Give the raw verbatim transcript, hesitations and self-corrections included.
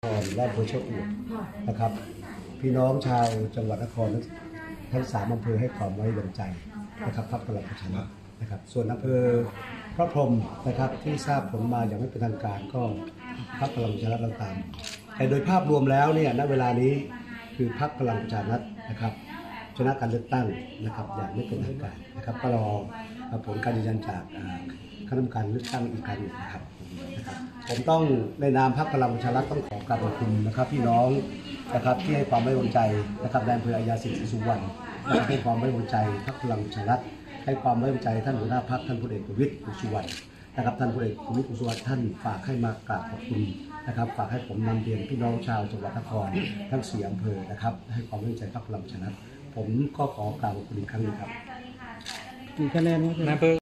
และอำเภอชะอวดนะครับพี่น้องชาวจังหวัดนครทั้งสามอำเภอให้ความไว้วางใจนะครับพรรคพลังประชารัฐนะครับส่วนอำเภอพระพรหมนะครับที่ทราบผลมาอย่างไม่เป็นทางการก็พรรคพลังประชารัฐตามแต่โดยภาพรวมแล้วเนี่ยณเวลานี้คือพรรคพลังประชารัฐนะครับชนะการเลือกตั้งนะครับอย่างไม่เป็นทางการนะครับก็รอผลการยืนยันจากคณะกรรมการเลือกตั้งอีกครั้งหนึ่งนะครับนะครับผมต้องในนามพรรคพลังประชารัฐต้องขอกราบขอบคุณนะครับพี่น้องนะครับที่ให้ความไว้วางใจนะครับในอำเภออัยยาสิทธิสุวรรณให้ความไว้วางใจพรรคพลังประชารัฐให้ความไว้วางใจท่านหัวหน้าพรรคท่านพลเอกประวิตรวงษ์สุวรรณนะครับท่านพลเอกประวิตรวงษ์สุวรรณท่านฝากให้มากราบขอบคุณนะครับฝากให้ผมนำเรียนพี่น้องชาวจังหวัดนครทั้งสี่อำเภอนะครับให้ความไว้วางใจพรรคพลังประชารัฐผมก็ขอกราบขอบคุณอีกครั้งนึงครับกี่คะแนนนะ